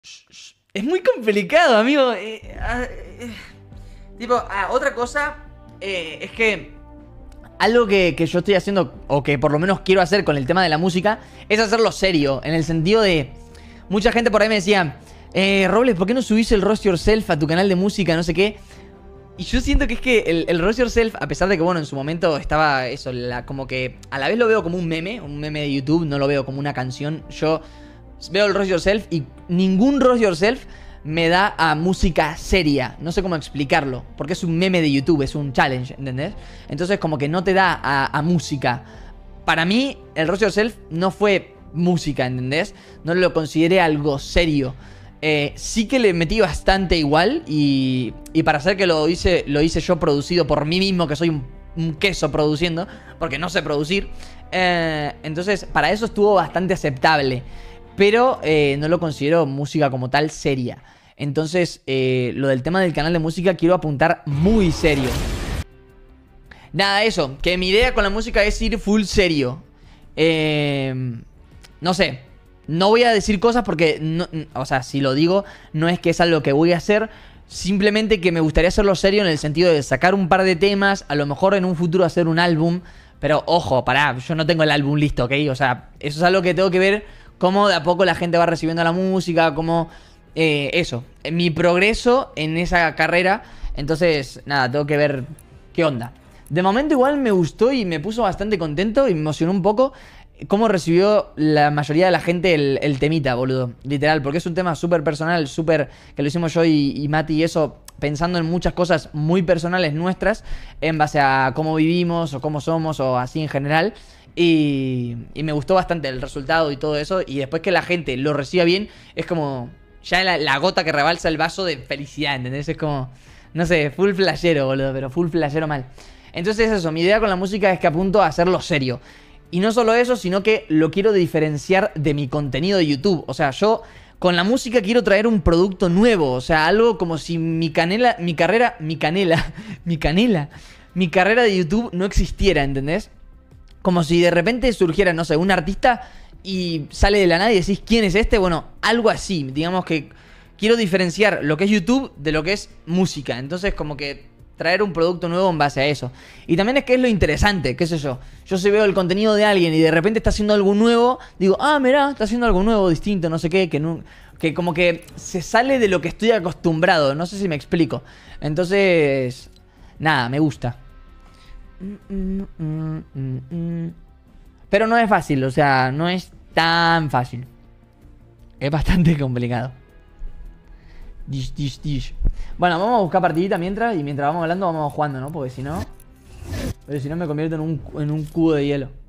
Es muy complicado, amigo. Otra cosa es que algo que yo estoy haciendo, o que por lo menos quiero hacer con el tema de la música, es hacerlo serio. En el sentido de... Mucha gente por ahí me decía, Robles, ¿por qué no subís el Roast Yourself a tu canal de música? No sé qué. Y yo siento que es que el Roast Yourself, a pesar de que, bueno, en su momento estaba eso, como que a la vez lo veo como un meme de YouTube, no lo veo como una canción. Yo veo el Roast Yourself y ningún Roast Yourself me da a música seria. No sé cómo explicarlo, porque es un meme de YouTube, es un challenge, ¿entendés? Entonces como que no te da a música. Para mí, el Roast Yourself no fue música, ¿entendés? No lo consideré algo serio. Sí que le metí bastante igual y para hacer que lo hice yo producido por mí mismo, que soy un queso produciendo, porque no sé producir. Entonces para eso estuvo bastante aceptable, pero no lo considero música como tal seria. Entonces lo del tema del canal de música quiero apuntar muy serio. Nada, eso, que mi idea con la música es ir full serio. No sé, no voy a decir cosas porque, no, o sea, si lo digo, no es que es algo que voy a hacer. Simplemente que me gustaría hacerlo serio en el sentido de sacar un par de temas, a lo mejor en un futuro hacer un álbum. Pero ojo, pará, yo no tengo el álbum listo, ¿ok? O sea, eso es algo que tengo que ver cómo de a poco la gente va recibiendo la música, cómo... eso, mi progreso en esa carrera. Entonces, nada, tengo que ver qué onda. De momento igual me gustó y me puso bastante contento y me emocionó un poco cómo recibió la mayoría de la gente el temita, boludo. Literal, porque es un tema súper personal, súper... Que lo hicimos yo y Mati y eso, pensando en muchas cosas muy personales nuestras, en base a cómo vivimos o cómo somos o así en general. Y me gustó bastante el resultado y todo eso. Y después que la gente lo reciba bien, es como ya la gota que rebalsa el vaso de felicidad, ¿entendés? Es como, no sé, full flashero, boludo, pero full flashero mal. Entonces eso, mi idea con la música es que apunto a hacerlo serio. Y no solo eso, sino que lo quiero diferenciar de mi contenido de YouTube. O sea, yo con la música quiero traer un producto nuevo. O sea, algo como si mi carrera de YouTube no existiera, ¿entendés? Como si de repente surgiera, no sé, un artista y sale de la nada y decís, ¿quién es este? Bueno, algo así. Digamos que quiero diferenciar lo que es YouTube de lo que es música. Entonces, como que traer un producto nuevo en base a eso. Y también es que es lo interesante, qué sé yo. Yo si veo el contenido de alguien y de repente está haciendo algo nuevo, digo, ah, mirá, está haciendo algo nuevo, distinto, no sé qué, que como que se sale de lo que estoy acostumbrado. No sé si me explico. Entonces, nada, me gusta. Pero no es fácil, o sea, no es tan fácil. Es bastante complicado. Bueno, vamos a buscar partidita mientras. Y mientras vamos hablando vamos jugando, ¿no? Porque si no... Pero si no me convierto en un cubo de hielo.